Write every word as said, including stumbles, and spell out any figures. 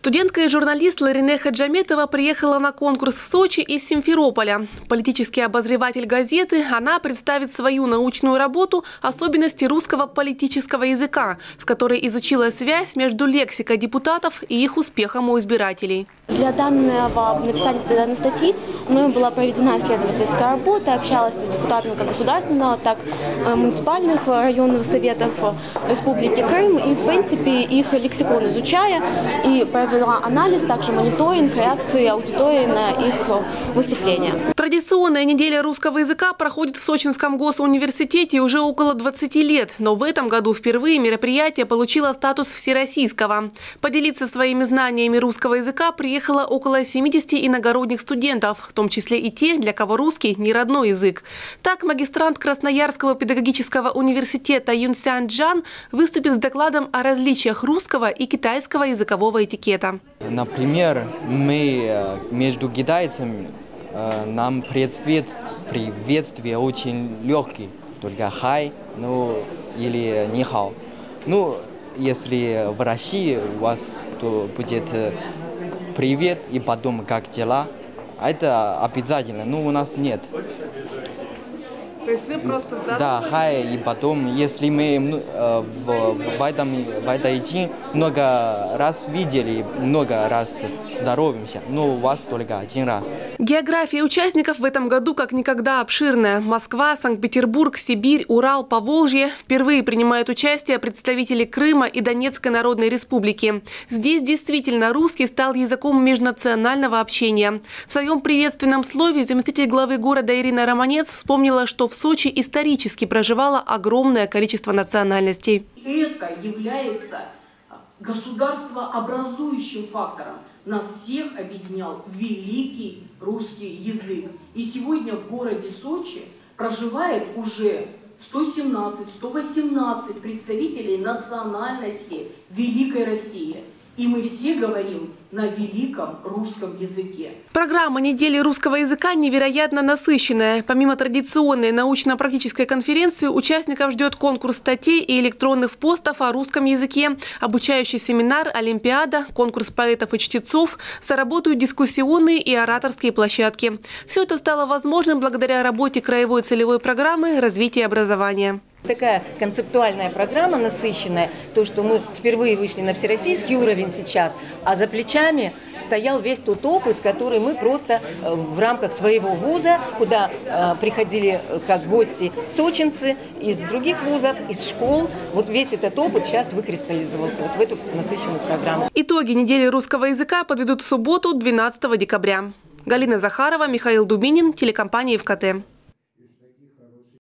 Студентка и журналист Ларине Хаджаметова приехала на конкурс в Сочи из Симферополя. Политический обозреватель газеты, она представит свою научную работу «Особенности русского политического языка», в которой изучила связь между лексикой депутатов и их успехом у избирателей. Для данного написания данной статьи мною была проведена исследовательская работа, общалась с депутатами как государственного, так и муниципальных районных советов Республики Крым. И, в принципе, их лексикон изучая и провела анализ, также мониторинг реакции аудитории на их выступления. Традиционная неделя русского языка проходит в Сочинском госуниверситете уже около двадцати лет. Но в этом году впервые мероприятие получило статус всероссийского. Поделиться своими знаниями русского языка приехало около семидесяти иногородних студентов, в том числе и те, для кого русский не родной язык. Так, магистрант Красноярского педагогического университета Юнсян Джан выступит с докладом о различиях русского и китайского языкового этикета. Например, мы между китайцами, нам приветствие очень легкий, только хай, ну или нихао. Ну, если в России у вас то будет привет и потом как дела, это обязательно, но у нас нет. То есть вы просто здоровы? Да, хай, и потом, если мы э, в, в, этом, в этой идее много раз видели, много раз здороваемся, но у вас только один раз. География участников в этом году как никогда обширная. Москва, Санкт-Петербург, Сибирь, Урал, Поволжье. Впервые принимают участие представители Крыма и Донецкой Народной Республики. Здесь действительно русский стал языком межнационального общения. В своем приветственном слове заместитель главы города Ирина Романец вспомнила, что в В Сочи исторически проживало огромное количество национальностей. Это является государствообразующим фактором. Нас всех объединял великий русский язык. И сегодня в городе Сочи проживает уже сто семнадцать — сто восемнадцать представителей национальности Великой России. И мы все говорим на великом русском языке. Программа недели русского языка невероятно насыщенная. Помимо традиционной научно-практической конференции, участников ждет конкурс статей и электронных постов о русском языке, обучающий семинар, олимпиада, конкурс поэтов и чтецов, соработают дискуссионные и ораторские площадки. Все это стало возможным благодаря работе краевой целевой программы развития образования. Такая концептуальная программа насыщенная, то, что мы впервые вышли на всероссийский уровень сейчас, а за плечами стоял весь тот опыт, который мы просто в рамках своего вуза, куда э, приходили как гости сочинцы из других вузов, из школ, вот весь этот опыт сейчас выкристаллизовался вот в эту насыщенную программу. Итоги недели русского языка подведут в субботу, двенадцатого декабря. Галина Захарова, Михаил Дубинин, телекомпания ФКТ.